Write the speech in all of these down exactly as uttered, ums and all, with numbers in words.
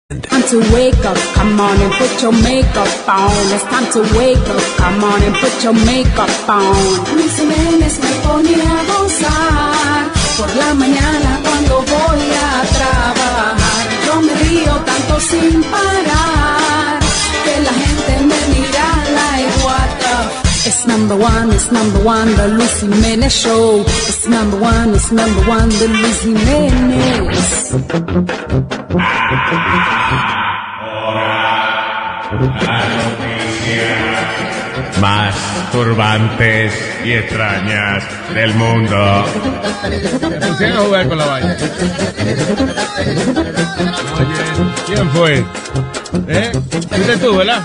Time to wake up, come on and put your makeup on. It's time to wake up, come on and put your makeup on. Luis Jiménez me pone a gozar por la mañana cuando voy a trabajar. Yo me río tanto sin parar que la gente me mira like what the. It's number one, it's number one, the Luis Jiménez Show. It's number one, it's number one, the Luis Jiménez. Más turbantes y extrañas del mundo. Pusieron a jugar con la vaina. ¿Quién fue? ¿Eh? ¿Fuiste tú, verdad?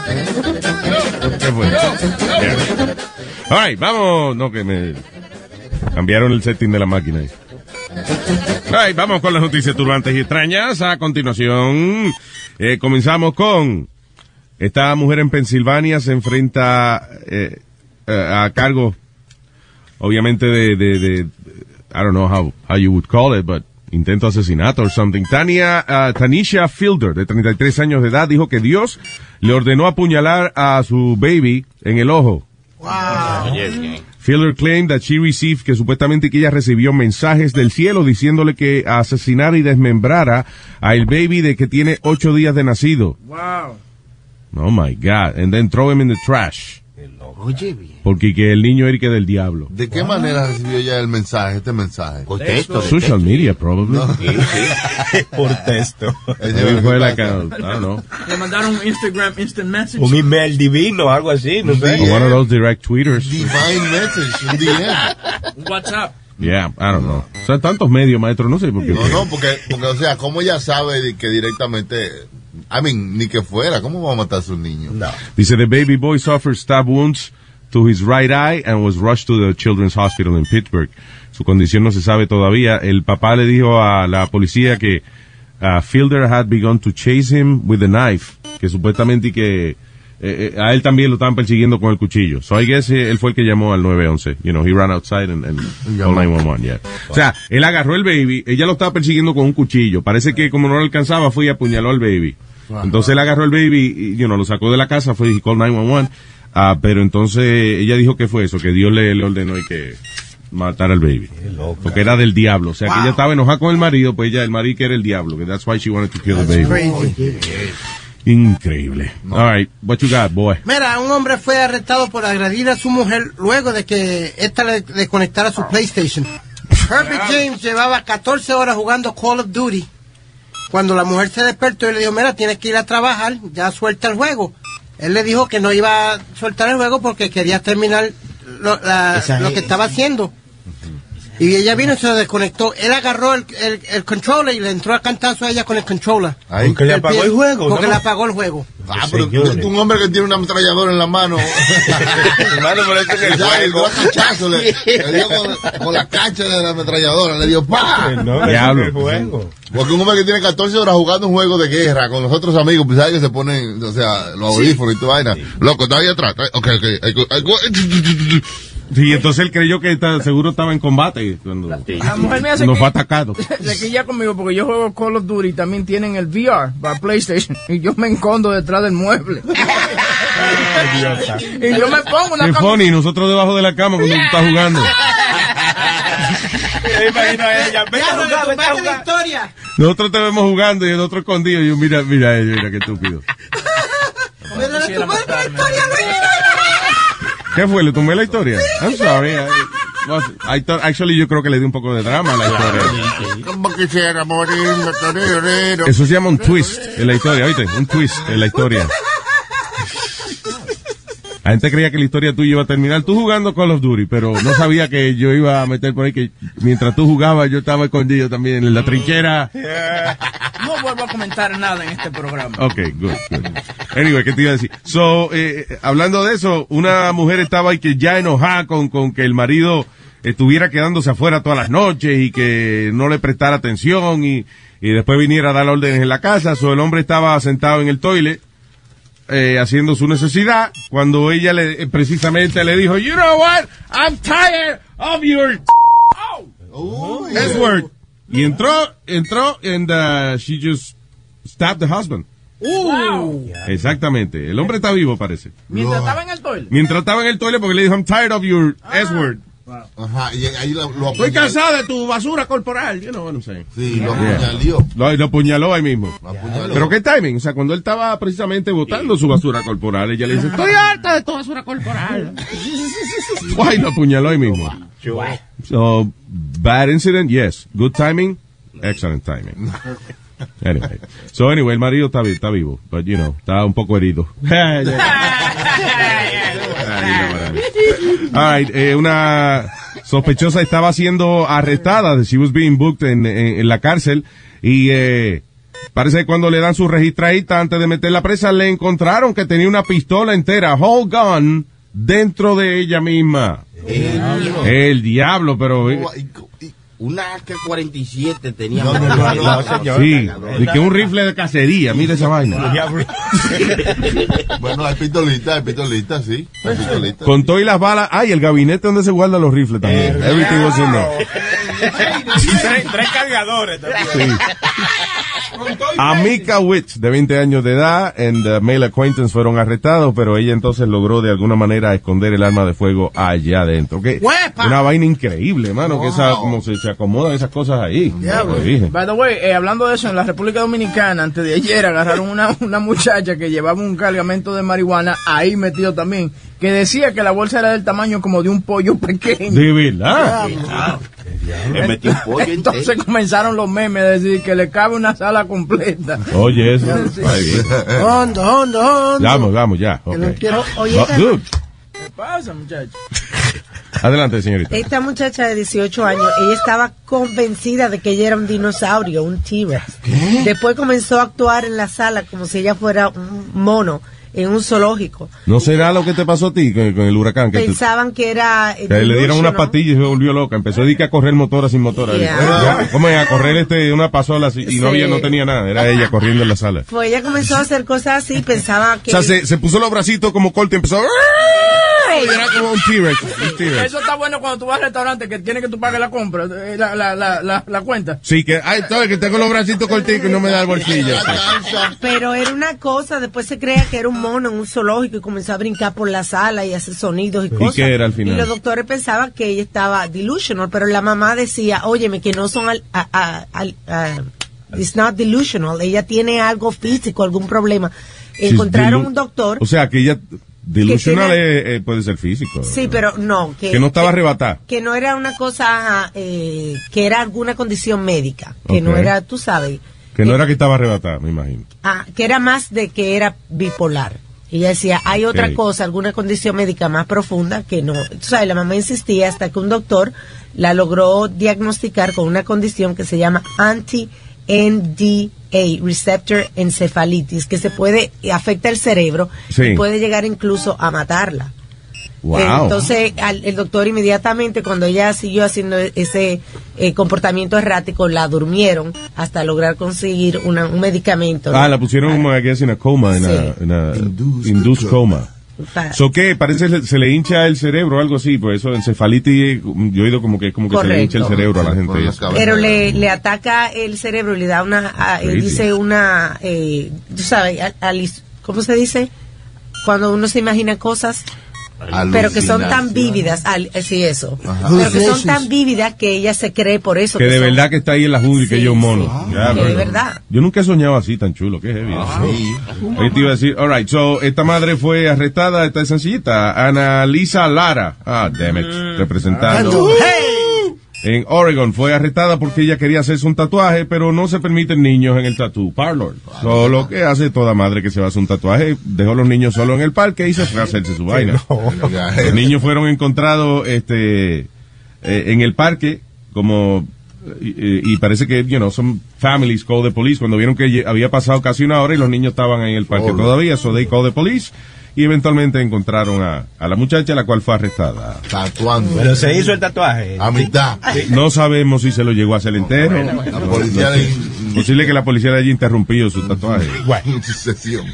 ¿Qué fue? Yeah. All right, vamos. No, que me cambiaron el setting de la máquina ahí. All right, vamos con las noticias turbantes y extrañas. A continuación, eh, comenzamos con... Esta mujer en Pensilvania se enfrenta eh, a cargo, obviamente, de, de, de, I don't know how, how you would call it, but intento asesinato or something. Tania, uh, Tanisha Fielder, de treinta y tres años de edad, dijo que Dios le ordenó apuñalar a su baby en el ojo. Wow. Fielder claimed that she received, que supuestamente que ella recibió mensajes del cielo diciéndole que asesinara y desmembrara a el baby de que tiene ocho días de nacido. Wow. Oh my God. And then throw him in the trash. Oye, bien. Porque que el niño era que del diablo. ¿De qué manera recibió ya el mensaje, este mensaje? Por texto. Social media, probably. No. Sí, sí. Por texto. Maybe fue like a, I don't know. Le mandaron un Instagram instant message. Un email divino, algo así, no sé. One of those direct tweeters. Divine message, un D M. Un WhatsApp. Yeah, I don't know. O sea, tantos medios, maestro, no sé por qué. No, no, porque, porque, o sea, ¿cómo ella sabe que directamente, I mean, ni que fuera, ¿cómo va a matar a su niño? No. Dice, the baby boy suffered stab wounds to his right eye and was rushed to the Children's Hospital in Pittsburgh. Su condición no se sabe todavía. El papá le dijo a la policía que uh, Fielder had begun to chase him with a knife, que supuestamente que eh, eh, a él también lo estaban persiguiendo con el cuchillo. So I guess eh, él fue el que llamó al nueve once. You know, he ran outside and, and called nine one one, yeah. Wow. O sea, él agarró el baby, ella lo estaba persiguiendo con un cuchillo. Parece que como no lo alcanzaba, fue y apuñaló al baby. Wow. Entonces él agarró el baby y, you know, lo sacó de la casa, fue y called nine one one. Ah, pero entonces ella dijo que fue eso, que Dios le, le ordenó y que matara al baby. Porque era del diablo. O sea, wow. que ella estaba enojada con el marido, pues ella, el marido que era el diablo. Que that's why she wanted to kill the baby. Crazy. Increíble. No. All right, what you got, boy? Mira, un hombre fue arrestado por agredir a su mujer luego de que ésta le desconectara su PlayStation. Herbert James llevaba catorce horas jugando Call of Duty. Cuando la mujer se despertó y le dijo, mira, tienes que ir a trabajar, ya suelta el juego. Él le dijo que no iba a soltar el juego porque quería terminar lo, la, lo que estaba haciendo. Y ella vino y se desconectó. Él agarró el, el, el controller y le entró a cantazo a ella con el controller. Ahí, ¿Porque le apagó el juego? Porque ¿no? le apagó el juego. Ah, pero tú, tú, un hombre que tiene una ametralladora en la mano. Hermano, pero este que el juego. Cachazo, le, le dio con, con la cacha de la ametralladora, le dio ¡pa! No, Diablo. El juego. Porque un hombre que tiene catorce horas jugando un juego de guerra con los otros amigos, pues sabes que se ponen, o sea, los audífonos sí. y tu vaina. Sí. Loco, está ahí atrás. Ok, ok. Sí, entonces él creyó que está, seguro estaba en combate cuando la mujer me hace nos que, fue atacado. Se quilla conmigo porque yo juego Call of Duty y también tienen el V R para PlayStation y yo me escondo detrás del mueble. Y yo me pongo una cam- funny, nosotros debajo de la cama cuando tú estás jugando. Nosotros te vemos jugando y el otro escondido y yo mira, mira, mira qué estúpido. ¿Qué fue? ¿Le tumbé la historia? I'm sorry. I, I thought, actually, yo creo que le di un poco de drama a la historia. Como quisiera morir. Eso se llama un twist en la historia, ¿oíste? Un twist en la historia. La gente creía que la historia tuya iba a terminar tú jugando Call of Duty, pero no sabía que yo iba a meter por ahí que mientras tú jugabas yo estaba escondido también en la trinchera. No vuelvo a comentar nada en este programa. Ok, good, good. Anyway, ¿qué te iba a decir? So, eh, hablando de eso, una mujer estaba ahí que ya enojada con, con que el marido estuviera quedándose afuera todas las noches y que no le prestara atención y, y después viniera a dar órdenes en la casa. So, el hombre estaba sentado en el toilet eh, haciendo su necesidad cuando ella le precisamente le dijo, you know what, I'm tired of your oh, S-word. Y entró, entró and uh, she just stabbed the husband. Uh. Exactamente. El hombre está vivo, parece. Mientras estaba en el toilet. Mientras estaba en el toilet porque le dijo, I'm tired of your Ah. S-word. Ajá, y ahí lo, lo Estoy apuñaló. cansado de tu basura corporal. You know what I'm saying. Sí, lo Yeah. apuñaló. Lo, lo apuñaló ahí mismo. Lo apuñaló. Pero qué timing, o sea, cuando él estaba precisamente botando su basura corporal, ella le dice, estoy harta de tu basura corporal. Guay, lo apuñaló ahí mismo. So, bad incident, yes. Good timing, excellent timing. Anyway. So, anyway, el marido está, vi- está vivo, but, you know, está un poco herido. All right, eh, una sospechosa estaba siendo arrestada. She was being booked en, en, en la cárcel. Y eh, parece que cuando le dan su registradita antes de meterla presa, le encontraron que tenía una pistola entera, whole gun, dentro de ella misma. El, El diablo, pero... eh, una A K cuarenta y siete tenía. No, no, no, no, no, señor. sí, y que un rifle de cacería, mira esa vaina. Bueno, hay pistolitas, hay pistolitas, sí. Hay pistolitas. Con todo y las balas. Ay, el gabinete donde se guardan los rifles también. Everything was in there. tres, tres cargadores también. Sí. Amika Witch, de veinte años de edad, and uh, male acquaintance fueron arrestados, pero ella entonces logró de alguna manera esconder el arma de fuego allá adentro. Que ¡Huepa! una vaina increíble, mano, que esa, como se, se acomodan esas cosas ahí. Lo dije. By the way, eh, hablando de eso, en la República Dominicana, antes de ayer, agarraron una, una muchacha que llevaba un cargamento de marihuana ahí metido también, que decía que la bolsa era del tamaño como de un pollo pequeño. De verdad. Le metí un pollo entero. Entonces comenzaron los memes a decir que le cabe una sala completa. Oye, eso. Sí. Ay, bien. Hondo, hondo, hondo. Vamos, vamos, ya. Que no Okay. quiero- Oye, Oh, esta, good. ¿Qué pasa, muchachos? Adelante, señorita. esta muchacha de dieciocho años, ella estaba convencida de que ella era un dinosaurio, un T-Rex. Después comenzó a actuar en la sala como si ella fuera un mono en un zoológico. ¿No será lo que te pasó a ti con, con el huracán? Que, te- Pensaban que era... eh, que le dieron una delusional. pastilla y se volvió loca. Empezó a decir que a correr motora sin motora. Yeah. ¿Cómo es? A correr este, una pasola así, y no Sí. había, no tenía nada. Era ella corriendo en la sala. Pues ella comenzó a hacer cosas así, pensaba que... O sea, se, se puso los bracitos como corte y empezó. Y era como un T-Rex. un T-Rex. Eso está bueno cuando tú vas al restaurante que tienes que tú pagues la compra, eh, la, la, la, la, la cuenta. Sí, que, ay, todo, que tengo los bracitos corticos y no me da el bolsillo. Pero era una cosa, después se creía que era un mono en un zoológico y comenzó a brincar por la sala y hacer sonidos y cosas. qué era al final? Y los doctores pensaban que ella estaba delusional, pero la mamá decía, óyeme, que no son al, a, a- al- a- it's not delusional, ella tiene algo físico, algún problema. Encontraron She's un doctor, O sea, que ella, delusional tiene- eh, eh, puede ser físico. sí, pero no, que, Que no estaba arrebatada. que no era una cosa, eh, que era alguna condición médica, que no Ok. era, tú sabes, Que no eh, era que estaba arrebatada, me imagino. Ah, que era más de que era bipolar. Ella decía, hay otra Ok. cosa, alguna condición médica más profunda que no. Tú sabes, la mamá insistía hasta que un doctor la logró diagnosticar con una condición que se llama anti-N D A, receptor encefalitis, que se puede, afecta el cerebro Sí. y puede llegar incluso a matarla. Wow. Entonces, al- el doctor inmediatamente, cuando ella siguió haciendo ese eh, comportamiento errático, la durmieron hasta lograr conseguir una- un medicamento. Ah, la pusieron como I guess, en a coma, en Sí. a, en a Induced induced coma. Pa- So que parece que se le hincha el cerebro o algo así, pues eso encefalitis, yo he oído como que como que se le hincha el Correcto. cerebro a la gente. Por la eso. cabeza. Pero le, le ataca el cerebro y le da una, a- él Crazy. dice una, eh, tú sabes, al- alis- ¿cómo se dice? Cuando uno se imagina cosas, pero que son tan vívidas, al- eh, sí, eso, pero que son tan vívidas que ella se cree por eso. Que de son- verdad que está ahí en la jungla y que Sí, ella es un mono. sí. Ya, Que pero- de verdad. Yo nunca he soñado así tan chulo, qué heavy. Sí. Ahí te iba a decir, alright, so, esta madre fue arrestada, esta es sencillita, Annalisa Lara, ah, damn it, representando en Oregon, fue arrestada porque ella quería hacerse un tatuaje, pero no se permiten niños en el tattoo parlor. So, lo que hace toda madre que se va a hacer un tatuaje, dejó a los niños solos en el parque y se fue a hacerse su vaina. Los niños fueron encontrados, este, eh, en el parque, como, y, y parece que, you know, some families called the police cuando vieron que ye- había pasado casi una hora y los niños estaban en el parque Oh. todavía, so they called the police y eventualmente encontraron a, a la muchacha, la cual fue arrestada. Tatuando. Pero se hizo el tatuaje. A mitad. No sabemos si se lo llegó a hacer entero. La policía de Posible que la policía le haya interrumpido su tatuaje. sesión.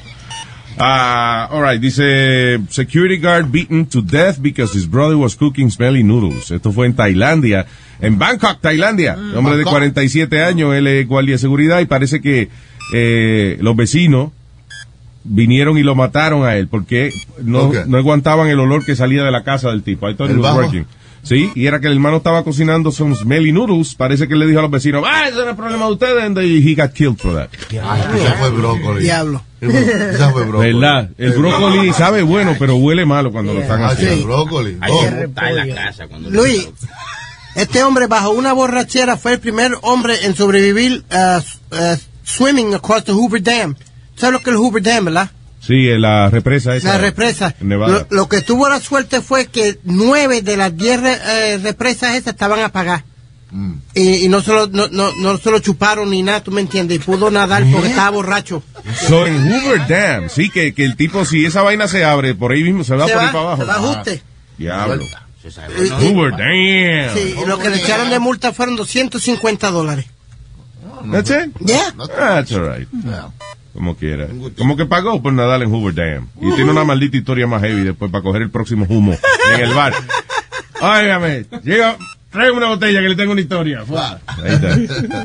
Ah, all right, dice security guard beaten to death because his brother was cooking smelly noodles. Esto fue en Tailandia, en Bangkok, Tailandia. Hombre de Bangkok. cuarenta y siete años, él es guardia de seguridad y parece que eh, los vecinos vinieron y lo mataron a él porque no, Okay. no aguantaban el olor que salía de la casa del tipo. I thought ¿El it was bajo? working. Sí, y era que el hermano estaba cocinando some smelly noodles. Parece que le dijo a los vecinos, ah, ese no es el problema de ustedes, and he got killed for that. Esa fue brócoli. Diablo. Esa fue brócoli. ¿Verdad? El brócoli sabe bueno, pero huele malo cuando lo están Ah, sí, el haciendo. brócoli. Hay Oh. que estar en la casa cuando Luis, este hombre bajo una borrachera fue el primer hombre en sobrevivir uh, uh, swimming across the Hoover Dam. ¿Sabes lo que es el Hoover Dam, verdad? Sí, la represa esa. La represa. en Nevada. Lo, lo que tuvo la suerte fue que nueve de las diez re- eh, represas esas estaban apagadas. Mm. Y, y no, se lo, no, no, no se lo chuparon ni nada, tú me entiendes. Y pudo nadar porque estaba borracho. So, en Hoover Dam, sí, que, que el tipo, si esa vaina se abre, por ahí mismo se va Se por va, ahí para abajo. se va ajuste. Diablo. se sabe. Y- y- Hoover Dam. Sí, y lo que le echaron de multa fueron doscientos cincuenta dólares. That's it? Yeah. That's all right. Como quiera. Como que pagó por nadar en Hoover Dam. Y tiene una maldita historia más heavy después para coger el próximo humo en el bar. Óigame, llega, trae una botella que le tengo una historia. Fuá. Ahí está.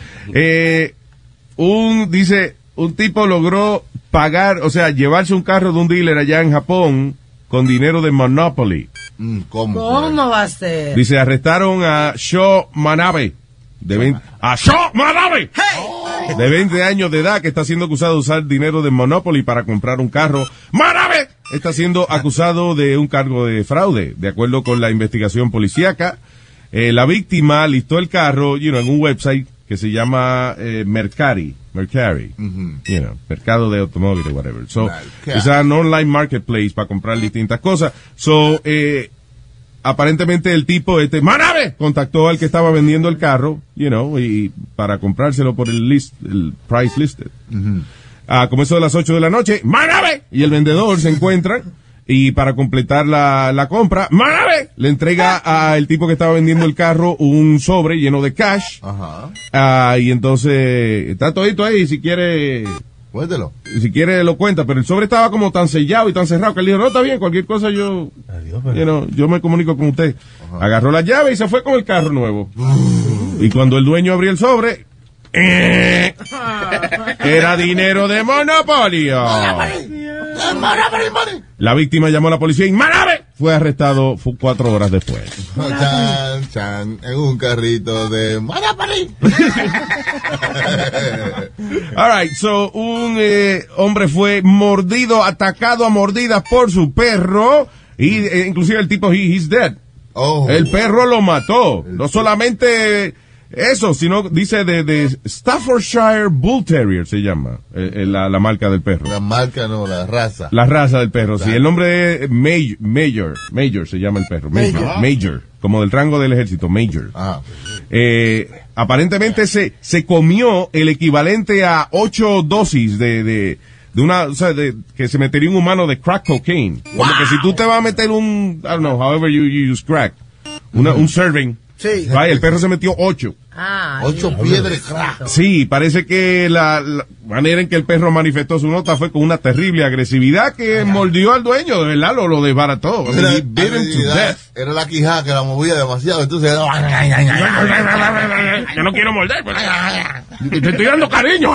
Eh, un, dice, un tipo logró pagar, o sea, llevarse un carro de un dealer allá en Japón con dinero de Monopoly. Mm, ¿Cómo? ¿Cómo va a ser? Dice, arrestaron a Sho Manabe. De veinte, a Sho Manabe. De veinte años de edad, que está siendo acusado de usar dinero de Monopoly para comprar un carro. ¡Manabe! Está siendo acusado de un cargo de fraude, de acuerdo con la investigación policíaca. Eh, la víctima listó el carro, you know, en un website que se llama eh, Mercari, Mercari, Ujú. you know, mercado de automóviles, whatever. So, Mercari. es un online marketplace para comprar distintas cosas. So, eh, aparentemente el tipo, este, ¡Manabe! Contactó al que estaba vendiendo el carro, you know, y para comprárselo por el list, el price listed. Ah, como eso de las ocho de la noche, ¡Manabe! Y el vendedor se encuentra, y para completar la, la compra, ¡Manabe! Le entrega al tipo que estaba vendiendo el carro un sobre lleno de cash. Ajá. Ah, y entonces, está todito ahí, si quiere, Cuéntelo. si quiere lo cuenta, pero el sobre estaba como tan sellado y tan cerrado que él dijo, no, está bien, cualquier cosa yo, you know, yo me comunico con usted. Agarró la llave y se fue con el carro nuevo. Y cuando el dueño abrió el sobre, eh, era dinero de monopolio. La víctima llamó a la policía y ¡Manabe! Fue arrestado fu- cuatro horas después. Chan, chan, en un carrito de Monopoly. All right, so un eh, hombre fue mordido, atacado a mordidas por su perro y eh, inclusive el tipo, he, he's dead. Oh. El perro lo mató. No solamente eso, sino dice de, de Staffordshire Bull Terrier se llama eh, eh, la, la marca del perro. La marca no, la raza. La raza del perro, sí. El nombre es Major, Major, Major se llama el perro. Major, Major. Major, como del rango del ejército, Major. Ah. Eh, aparentemente se, se comió el equivalente a ocho dosis de, de, de una, o sea, de, que se metería un humano de crack cocaine. Como que si tú te vas a meter un, I don't know, however you, you use crack, una, un serving. Sí. Vaya, el perro se metió ocho. Ah, Ocho sí. pies de crack. Sí, parece que la, la manera en que el perro manifestó su nota fue con una terrible agresividad que mordió al dueño, de verdad, lo, lo desbarató. I mean, Era, he bit him to agresividad, death. era la quijada que la movía demasiado, entonces Yo no quiero morder, pues. Te estoy dando cariño.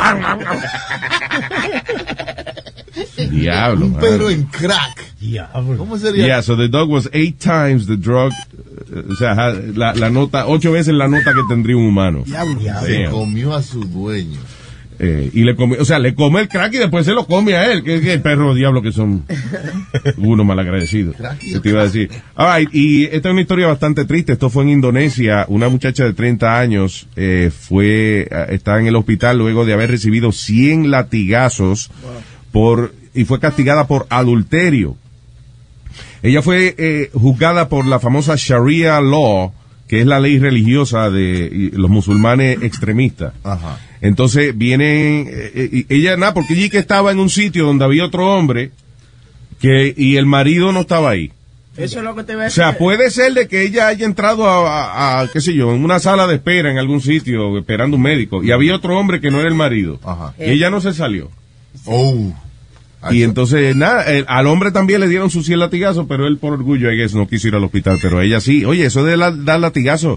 Diablo, un man. perro en crack. ¿Cómo sería? Yeah, so the dog was eight times the drug, uh, o sea, ha- la, la nota, ocho veces la nota que tendría un humano. Se Damn. comió a su dueño. Eh, y le come, o sea, le come el crack y después se lo come a él, que es que el perro diablo que son uno malagradecido. ¿Qué te iba a decir? All right, y esta es una historia bastante triste. Esto fue en Indonesia. Una muchacha de treinta años eh, fue, eh, está en el hospital luego de haber recibido cien latigazos por, y fue castigada por adulterio. Ella fue eh, juzgada por la famosa Sharia Law, que es la ley religiosa de y, los musulmanes extremistas. Ajá. Entonces viene, eh, eh, ella nada, porque ella que estaba en un sitio donde había otro hombre que y el marido no estaba ahí. Eso es lo que te voy a O decir. sea, puede ser de que ella haya entrado a, a- a, qué sé yo, en una sala de espera en algún sitio esperando un médico y había otro hombre que no era el marido. Ajá. Y ella no se salió. Oh. Y entonces, nada, el- al hombre también le dieron sus cien latigazos, pero él por orgullo, I guess, no quiso ir al hospital, pero ella sí. Oye, eso de la- dar latigazos,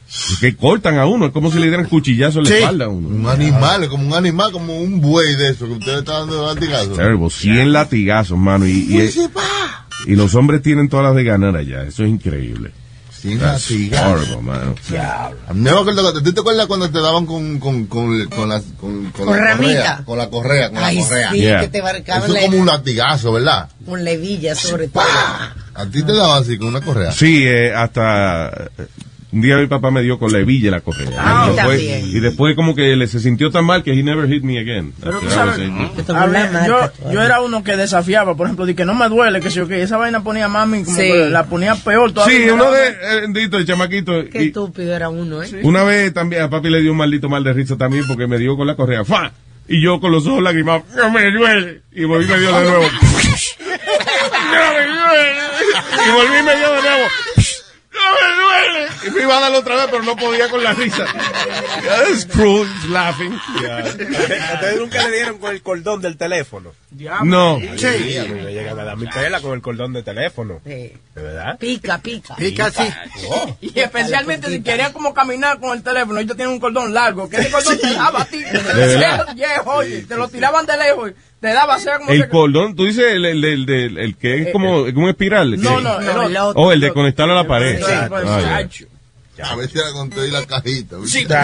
Que cortan a uno, es como si le dieran cuchillazo en la Sí. espalda a uno. Un animal, como un animal, como un buey de eso que usted está dando de latigazo. Terrible, cien latigazos, mano. Y, y, y los hombres tienen todas las de ganar allá. Eso es increíble. Cien That's latigazos. horrible, mano. A mí me acuerdo, ¿tú te acuerdas cuando te daban con, con, con, con, la, con, con Con la ramita. correa? Con la correa, con Ay, la correa. sí, Yeah. que te marcaban Eso la, es como un latigazo, ¿verdad? con levilla sobre todo. A ti te daban así, con una correa. Sí, eh, hasta eh, un día mi papá me dio con la hebilla la correa. Ah, y, después, también. y después como que le se sintió tan mal que he never hit me again. Pero tú That sabes, was it. Te tomó a la ver, marca, yo, todo. yo era uno que desafiaba, por ejemplo, de que no me duele, que si yo que esa vaina ponía a mami como Sí. que la ponía peor todavía. Sí, uno de, eh, Dito, el chamaquito. Qué y estúpido era uno, ¿eh? una vez también a papi le dio un maldito mal de risa también porque me dio con la correa. ¡Fa! Y yo con los ojos lagrimados, no me duele. Y volví y me dio de nuevo. No me duele. Y volví y me dio de nuevo. No me duele. Y me iba a dar otra vez, pero no podía con la risa. It's cruel, it's laughing. ¿Ustedes nunca le dieron con el cordón del teléfono? No. Sí. A mí me llegan a dar mi pela con el cordón de teléfono. Sí. ¿De verdad? Pica, pica. Pica así. Oh. Y especialmente si querían como caminar con el teléfono, ellos tienen un cordón largo, que ese cordón te daba a ti. verdad. Yeah, oye, te lo tiraban de lejos, te daba, o sea, como El que- cordón, tú dices el, el, el, el, el que es como, como un espiral. No, que- no, el No, otro. el otro. Oh, el de conectarlo a la pared. Sí, pues, Ah, ya. chacho. A veces era con todo y la cajita. ¿viste? Sí.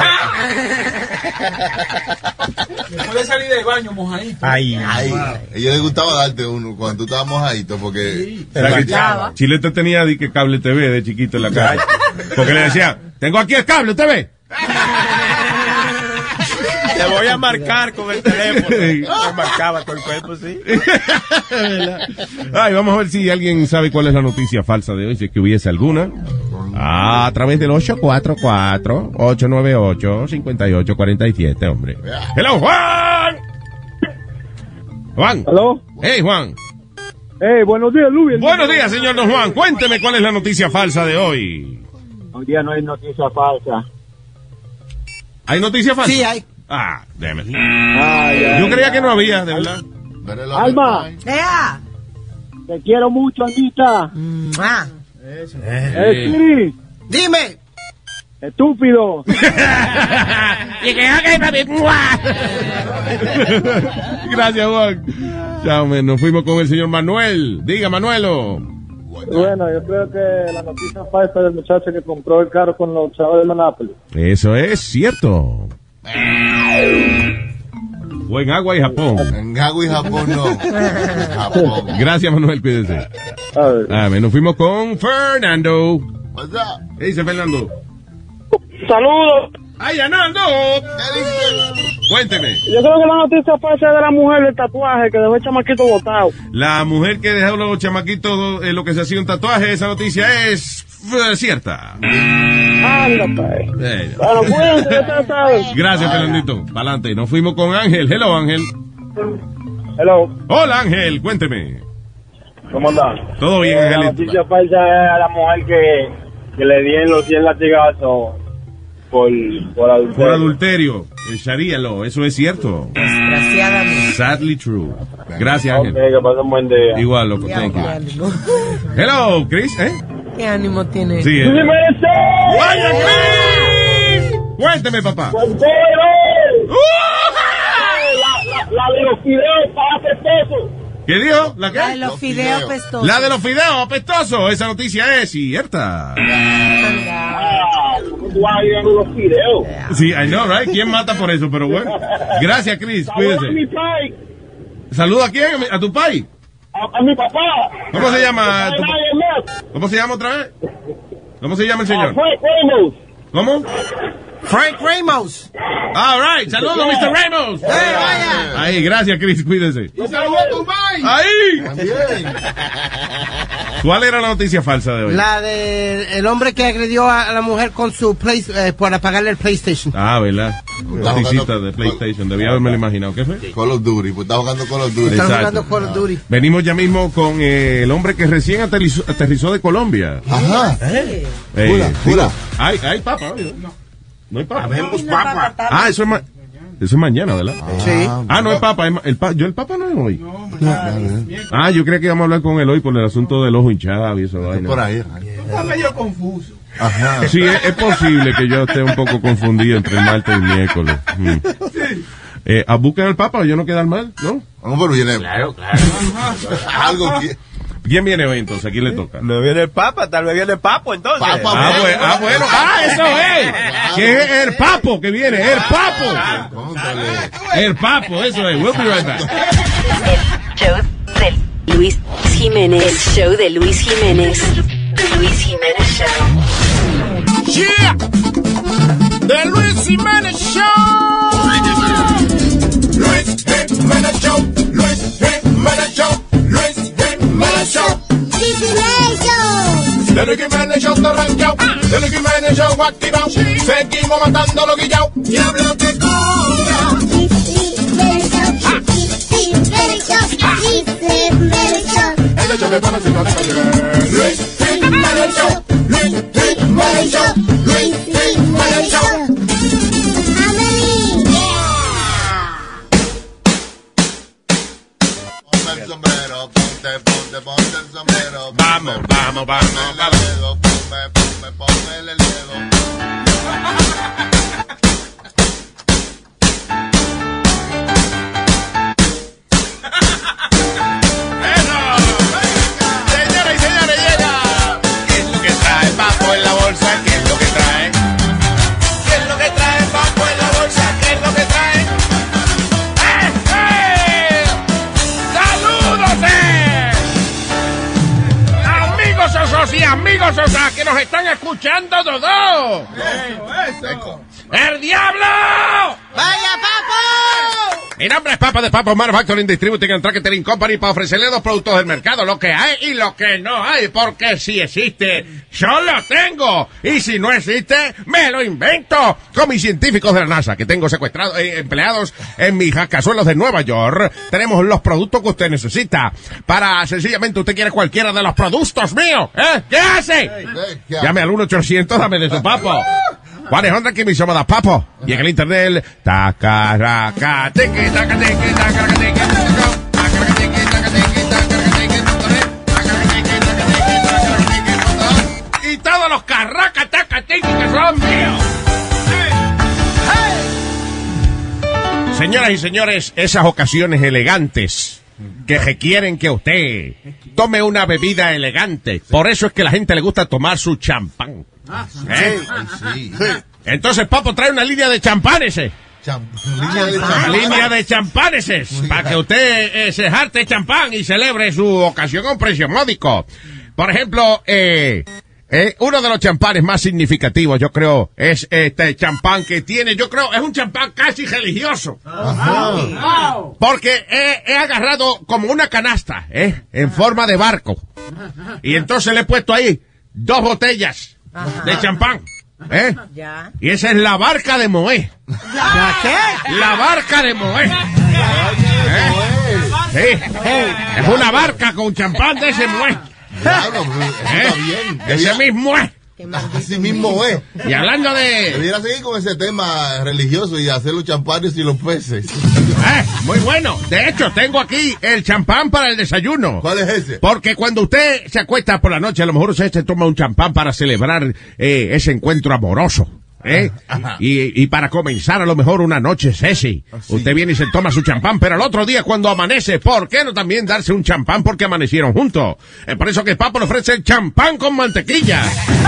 Después de salir del baño mojadito. Ay, Ay, a ella le gustaba darte uno cuando tú estabas mojadito porque... O sea, que Marcaba. Chilete tenía di que cable T V de chiquito en la casa. Porque le decía, tengo aquí el cable, ¿usted ve? te voy a marcar con el teléfono. Me marcaba con el cuerpo, sí. Ay, vamos a ver si alguien sabe cuál es la noticia falsa de hoy, si es que hubiese alguna. Ah, a través del ocho cuatro cuatro, ocho nueve ocho, cinco ocho cuatro siete, hombre. Hello, Juan. Juan. ¿Aló? Hey, Juan. Hey, buenos días, Luis. Buenos días, señor Don Juan. Cuénteme cuál es la noticia falsa de hoy. Hoy día no hay noticia falsa. ¿Hay noticia falsa? Sí, hay. Ah, déjame. Ay, ay, Yo creía que no había, de verdad. Alma, ¡Ea! te quiero mucho, Anita. Ah, Eh, Siri, Dime. estúpido. Gracias, Juan. Chao, men. Nos fuimos con el señor Manuel. Diga, Manuelo. Bueno, yo creo que la noticia falsa del muchacho que compró el carro con los chavos de Monopoly. Eso es cierto. O en Agua y Japón. En Agua y Japón no. En Japón. Gracias, Manuel. Cuídese. A ver. Ah, men, nos fuimos con Fernando. What's up? ¿Qué dice Fernando? Saludos. ¡Ay, Anando! Cuénteme. Yo creo que la noticia falsa es de la mujer del tatuaje que dejó el chamaquito botado. La mujer que dejó los chamaquitos en lo que se hacía un tatuaje, esa noticia es eh, cierta. Anda, pues. Eh, Bueno, cuídense, ya saben. Gracias, Fernandito. Para adelante. Nos fuimos con Ángel. Hello, Ángel. Hello, Hola, Ángel. Cuénteme. ¿cómo andás? Todo bien, La Angelito. noticia falsa es a la mujer que, que le dieron los cien latigazos por, por adulterio. Por adulterio. El Sharia law. Eso es cierto. desgraciadamente. Sadly true. Gracias, Ok, Ángel. que pasen un buen día. Igual, loco. Qué Thank you. ánimo. Hello, Chris. ¿Eh? ¿Qué ánimo tiene? Sí. ¡Sí, eh. merece! ¡Vaya, Chris! Cuénteme, papá. ¡Soltero! La, la, la de los fideos para hacer peso. ¿Qué dijo? ¿La La de qué? los Los fideos fideos. pestosos. La de los fideos apestosos. Esa noticia es cierta. Ah, ¿cómo tú vas a ir a los fideos? Sí, I know, right? ¿Quién mata por eso? Pero bueno. Gracias, Chris. Saludos a mi Cuídese. pai, ¿Saluda a quién? ¿A tu país? a, a mi papá. ¿Cómo se llama? A tu- nadie ¿Cómo se llama otra vez? ¿Cómo se llama el más. A señor? Frank Ramos. ¿Cómo? Frank Ramos. All right. Saludos, mister Ramos. vaya! Ahí, gracias, Chris. Cuídese. ¡Saludos a tu mai! Ahí. También. ¿Cuál era la noticia falsa de hoy? La de el hombre que agredió a la mujer con su play, eh, para pagarle el PlayStation. Ah, ¿verdad? Está Noticita jugando- de PlayStation. Debía haberme lo imaginado. ¿Qué fue? Call of Duty, pues está jugando Call of Duty. Están Exacto. jugando Call of Duty. Venimos ya mismo con eh, el hombre que recién aterrizó, aterrizó de Colombia. Ajá. Eh, Jura, digo, jura. Hay, hay papa. ¿no? No, no hay papa. Habemos papa. Ah, eso es, ma- eso es mañana, ¿verdad? Sí. Ah, no es papa. Es ma- el pa- yo el papa no es hoy. Ah, yo creía que íbamos a hablar con él hoy por el asunto del ojo hinchado y eso. Está vaina. por ahí. Está medio confuso. Ajá. Sí, es, es posible que yo esté un poco confundido entre el martes y el miércoles. Mm. Eh, ¿a buscar al Papa o yo no quedar mal? ¿No? No, pero viene. Claro, claro. Algo que. ¿Quién viene hoy entonces? ¿A quién le toca? No viene el Papa, tal vez viene el Papo entonces. Papa, Ah, bueno. bueno, ah, bueno. Ah, eso es. Que es el Papo que viene, el Papo. Póntale. El Papo, eso es. We'll be right back. El show de Luis Jiménez. El show de Luis Jiménez. The Luis Jiménez Show. Yeah. The Luis Jiménez Show. Luis Jiménez Show. Luis Jiménez Show. Luis Jiménez Show. The Luis Jiménez Show está arrancado. The Luis Jiménez Show activado. Seguimos matando los guillaos. Diablo que cobra. El hecho de para si no deja llegar. Luis Jiménez Show. Luis Jiménez Show. Luis Jiménez Show. Ponte el sombrero, ponte, ponte, ponte el sombrero. Vamos, vamos, vamos, Ponme vamos. el dedo, ponme, ponme, ponme el dedo. Señoras y señores, llega. ¿Qué es lo que trae Papo en la bolsa? ¿Qué es lo que trae? ¿Qué es lo que trae Papo en la bolsa? ¿Qué es lo que trae? ¡Eh, eh! ¡Saludos, eh! Amigos osos y amigos osas que nos están escuchando, Dodó. Seco. ¡El diablo! ¡Vaya, Papo! Mi nombre es Papa de Papo Manufacturing Distributing and Tracketing Company para ofrecerle dos productos del mercado, lo que hay y lo que no hay, porque si existe, yo lo tengo, y si no existe, me lo invento, con mis científicos de la NASA, que tengo secuestrados, eh, empleados en mis jascazuelos de Nueva York. Tenemos los productos que usted necesita, para sencillamente usted quiere cualquiera de los productos míos, ¿eh? ¿Qué hace? Llame al uno ochocientos, dame de su papo. cuatrocientos que me llama da papo. Y en el internet, tacaraca, teque, taca, teque, tacaraca, teque, tacaraca, teque, taca, teque, tacaraca, teque, punto net, tacaraca, teque, taca, teque, tacaraca, teque, punto net. Y todos los carraca, taca, teque que son míos. Señoras y señores, esas ocasiones elegantes que requieren que usted tome una bebida elegante. Por eso es que a la gente le gusta tomar su champán. ¿Eh? Sí. Entonces, Papo trae una línea de champanes. eh. Cham- Línea de champán. Línea de champanes. eh, Para que usted eh, se jarte champán y celebre su ocasión a un precio módico. Por ejemplo, eh, eh, uno de los champanes más significativos, yo creo, es este champán que tiene, yo creo, es un champán casi religioso. Porque he, he agarrado como una canasta, ¿eh? En forma de barco. Y entonces le he puesto ahí dos botellas de champán, ¿eh? Ya. Y esa es la barca de Moé. ¿La qué? La barca de Moé. ¿Eh? Sí. Es una barca con champán de ese Moé. Diablo, pero eso está bien. Ese Debía- mismo es. Así mismo es. Y hablando de... Debiera seguir con ese tema religioso y hacer los champanes y los peces. Eh, muy bueno. De hecho, tengo aquí el champán para el desayuno. ¿Cuál es ese? Porque cuando usted se acuesta por la noche, a lo mejor usted se toma un champán para celebrar eh, ese encuentro amoroso. ¿Eh? Y, y para comenzar a lo mejor una noche sexy. Usted viene y se toma su champán, pero el otro día cuando amanece, ¿por qué no también darse un champán porque amanecieron juntos? Es por eso que Papo le ofrece el champán con mantequilla.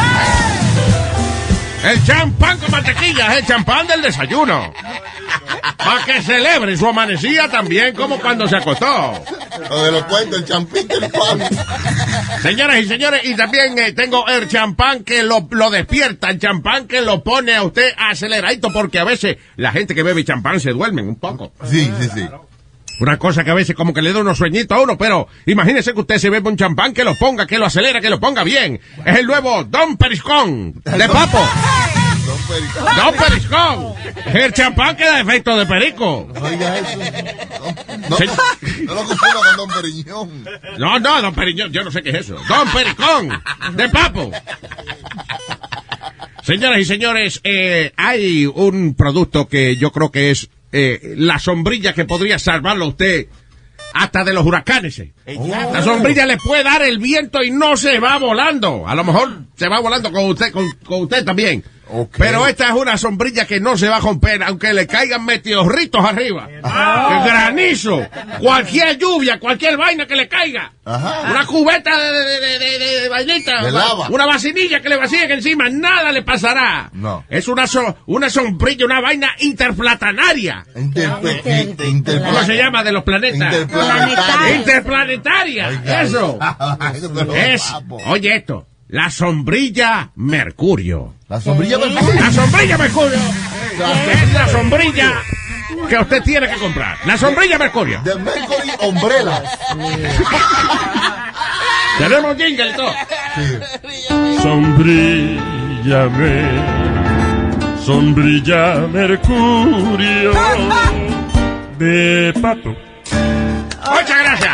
El champán con mantequilla es el champán del desayuno. Para que celebre su amanecida también como cuando se acostó. Lo de los cuentos, el champín del pan. Señoras y señores, y también eh, tengo el champán que lo, lo despierta, el champán que lo pone a usted aceleradito, porque a veces la gente que bebe champán se duermen un poco. Sí, sí, sí. Una cosa que a veces como que le da unos sueñitos a uno, pero imagínese que usted se bebe un champán que lo ponga, que lo acelera, que lo ponga bien. Es el nuevo Don Periscón de Papo. Don Perico. Don Periscón. El champán que da efecto de perico. Oiga eso. No, Sí. no lo confunda con Don Periñón. No, no, Don Periñón, yo no sé qué es eso. Don Pericón de Papo. Señoras y señores, eh, hay un producto que yo creo que es eh, la sombrilla que podría salvarlo a usted hasta de los huracanes. Eh. Oh. La sombrilla le puede dar el viento y no se va volando. A lo mejor se va volando con usted, con, con usted también. Okay. Pero esta es una sombrilla que no se va a romper, aunque le caigan meteoritos arriba. Ajá. Granizo, cualquier lluvia, cualquier vaina que le caiga. Ajá. Una cubeta de, de, de, de, de, de vainita, de lava. Una vacinilla que le vacíen encima, nada le pasará. No. Es una, so, una sombrilla, una vaina interplanetaria. Interplanetaria. Inter, inter, ¿Cómo se llama de los planetas? Interplanetaria. Interplanetaria. Ay, eso. Es, oye esto. La sombrilla Mercurio. ¿La sombrilla Mercurio? La sombrilla Mercurio. Es la sombrilla que usted tiene que comprar. La sombrilla Mercurio. De Mercury Umbrella. Tenemos jingle y todo. Sí. Sombríllame, sombrilla Mercurio de pato. Muchas gracias.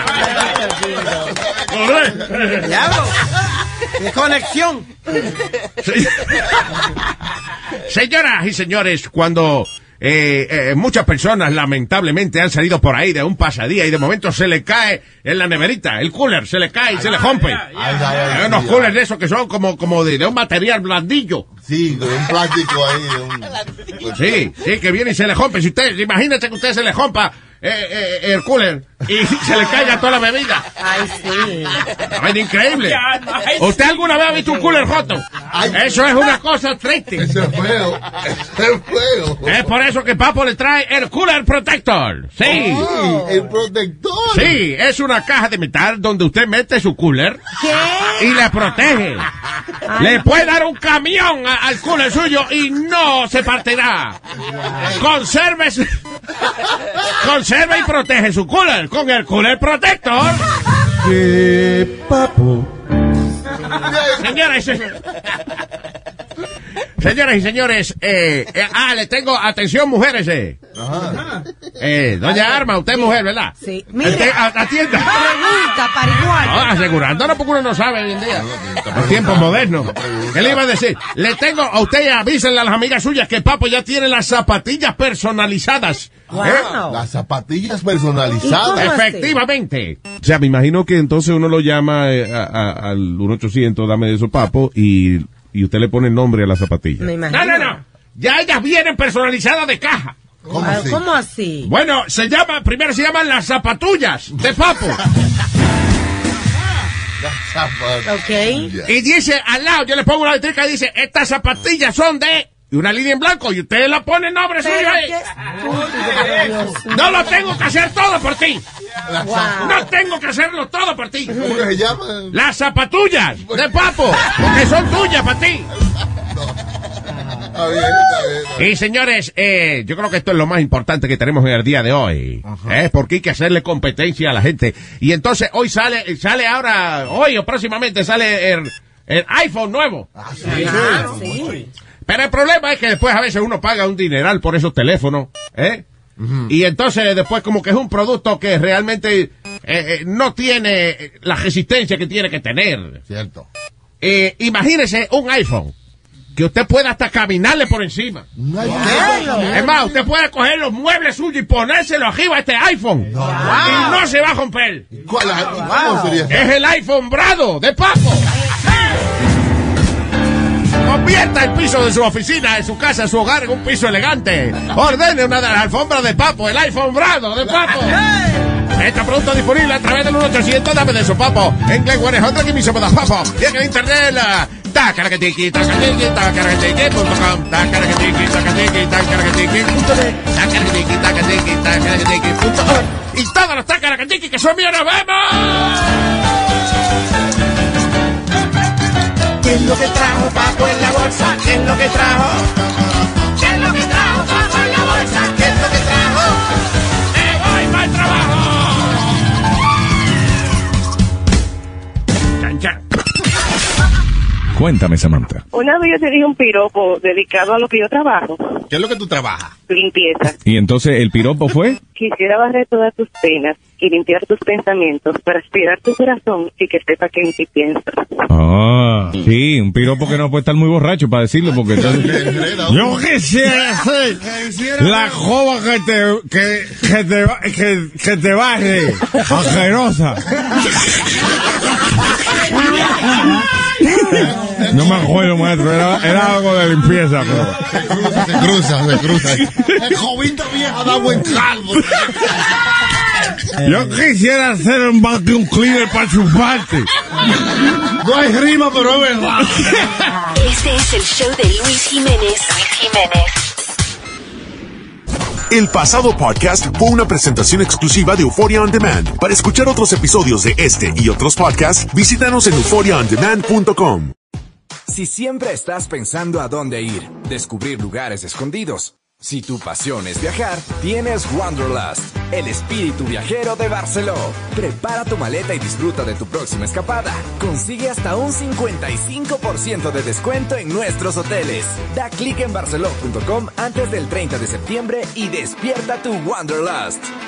¡Qué conexión! Sí. Señoras y señores, cuando eh, eh, muchas personas lamentablemente han salido por ahí de un pasadía y de momento se le cae en la neverita, el cooler se le cae y se le rompe. Ay, ay, ay, hay unos sí, coolers de esos que son como, como de, de un material blandillo. Sí, de un plástico ahí. De un... Sí, sí, que viene y se le rompe. Si usted, imagínese que usted se le rompa eh, eh, el cooler y se le caiga toda la bebida. Ay, sí. Es increíble. ¿Usted alguna vez ha visto un cooler roto? Eso es una cosa triste. Eso es feo. Eso es feo. Es por eso que Papo le trae el Cooler Protector. Sí. Oh, el protector. Sí, es una caja de metal donde usted mete su cooler. ¿Qué? Y le protege. Ay. Le puede dar un camión a, al cooler suyo y no se partirá. Conserve, conserve y protege su cooler con el Cooler Protector. ¡Qué papo! Señoras y, señoras y señores, eh, eh, ah, le tengo, atención mujeres, eh. Ajá. Eh, doña Arma, usted es mujer, ¿verdad? Sí. Mira, atienda. Pregunta para igual. No, asegurándonos porque uno no sabe hoy en día. Los tiempos modernos. ¿Qué le iba a decir? Le tengo a usted y avísenle a las amigas suyas que Papo ya tiene las zapatillas personalizadas. Wow. ¿Eh? Las zapatillas personalizadas. Efectivamente. O sea, me imagino que entonces uno lo llama eh, a, a, al uno ochocientos, dame de eso, Papo, y, y usted le pone el nombre a la zapatilla. Me imagino. No, no, no. Ya ellas vienen personalizadas de caja. ¿Cómo así? ¿Cómo así? Bueno, se llama, primero se llaman las zapatullas de Papo. Ok. Y dice al lado, yo le pongo una letrica y dice, estas zapatillas son de... Y una línea en blanco, y usted la pone el nombre suyo ahí. No lo tengo que hacer todo por ti. Wow. No tengo que hacerlo todo por ti. ¿Cómo que se llama? Las zapatullas de Papo, porque son tuyas para ti. Está bien, está bien, está bien. Y señores, eh, yo creo que esto es lo más importante que tenemos en el día de hoy. ¿eh? Porque hay que hacerle competencia a la gente. Y entonces hoy sale, sale ahora, hoy o próximamente sale el, el iPhone nuevo. Ah, sí. Ah, sí. Pero el problema es que después a veces uno paga un dineral por esos teléfonos, ¿eh? Uh-huh. Y entonces después como que es un producto que realmente eh, eh, no tiene la resistencia que tiene que tener. Cierto. Eh, imagínese un iPhone que usted pueda hasta caminarle por encima. No hay Wow. Es más, usted puede coger los muebles suyos y ponérselo arriba a este iPhone. No. Y no se va a romper. ¿Cuál, ¿Cómo sería eso? Es el iPhone Brado de Papo. Convierta el piso de su oficina, de su casa, de su hogar en un piso elegante. Ordene una de las alfombras de Papo, el iPhone Brado de Papo. Este producto disponible a través del uno ochocientos, dame de su Papo. En Glen Guarejotra, que me hizo para Papo. Y en el internet, la... Tacaracatiqui, tacaracatiqui, tacaracatiqui punto com, tacaracatiqui, tacaracatiqui, tacaracatiqui punto net, tacaracatiqui, tacaracatiqui, tacaracatiqui punto org. Y todos los tacaracatiqui que son míos, nos vemos. ¿Qué es lo que trajo Papo en la bolsa? ¿Qué es lo que trajo? ¿Qué es lo que trajo Papo en la bolsa? ¿Qué es lo que trajo? ¡Me voy para el trabajo! Chan, chan. Cuéntame, Samantha. Una vez yo te dije un piropo dedicado a lo que yo trabajo. ¿Qué es lo que tú trabajas? Limpieza. ¿Y entonces el piropo fue? Quisiera barrer todas tus penas y limpiar tus pensamientos para aspirar tu corazón y que sepa que en ti pienso. Ah, sí, un piropo que no puede estar muy borracho para decirlo, porque entonces... Yo quisiera ser la joven que te, que, que te, que, que te barre, asquerosa. No me acuerdo, maestro, era, era algo de limpieza, pero... Se cruza, se cruza. El jovito viejo da buen calvo. Yo quisiera hacer un vacuum cleaner para chuparte. No hay rima, pero es verdad. Este es el show de Luis Jiménez. Luis Jiménez. El pasado podcast fue una presentación exclusiva de Euphoria On Demand. Para escuchar otros episodios de este y otros podcasts, visítanos en euphoria on demand punto com. Si siempre estás pensando a dónde ir, descubrir lugares escondidos. Si tu pasión es viajar, tienes Wanderlust, el espíritu viajero de Barceló. Prepara tu maleta y disfruta de tu próxima escapada. Consigue hasta un cincuenta y cinco por ciento de descuento en nuestros hoteles. Da clic en barceló punto com antes del treinta de septiembre y despierta tu Wanderlust.